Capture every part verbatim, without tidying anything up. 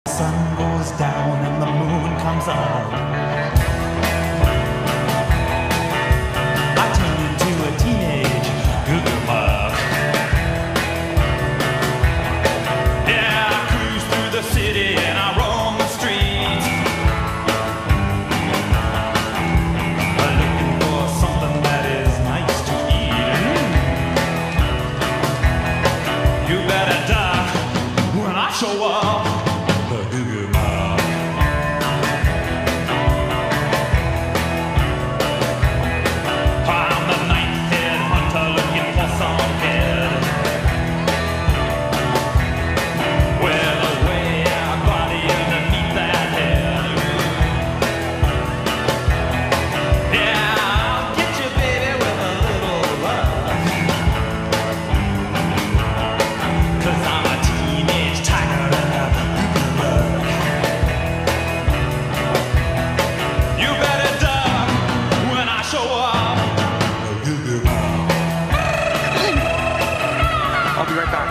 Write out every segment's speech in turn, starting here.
The sun goes down and the moon comes up. I turn into a teenage goo-goo muck. Yeah, I cruise through the city and I roam the streets, looking for something that is nice to eat. You better duck when I show up. The Goo Goo Mob. I'm the night-head hunter looking for some kid with a way-out body underneath that head. Yeah, I'll get you, baby, with a little love, 'cause I'm a teenage tiger and a I'll be right back.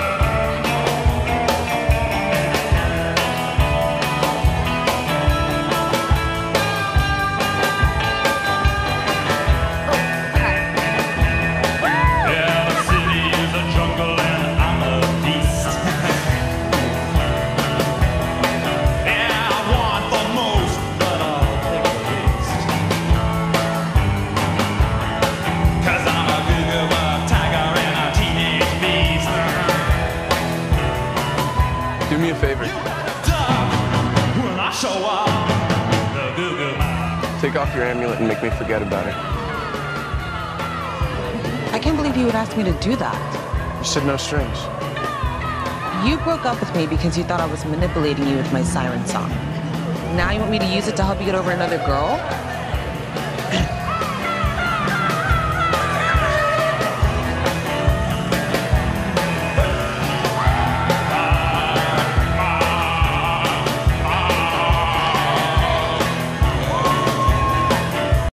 Yeah, the city is a jungle and I'm a beast. Yeah, I want the most, but I'll take the least. 'Cause I'm a goo-goo bug tiger and a teenage beast. Do me a favor. When I show up, the Goo-Goo Mob. Take off your amulet and make me forget about it. I can't believe you would ask me to do that. You said no strings. You broke up with me because you thought I was manipulating you with my siren song. Now you want me to use it to help you get over another girl?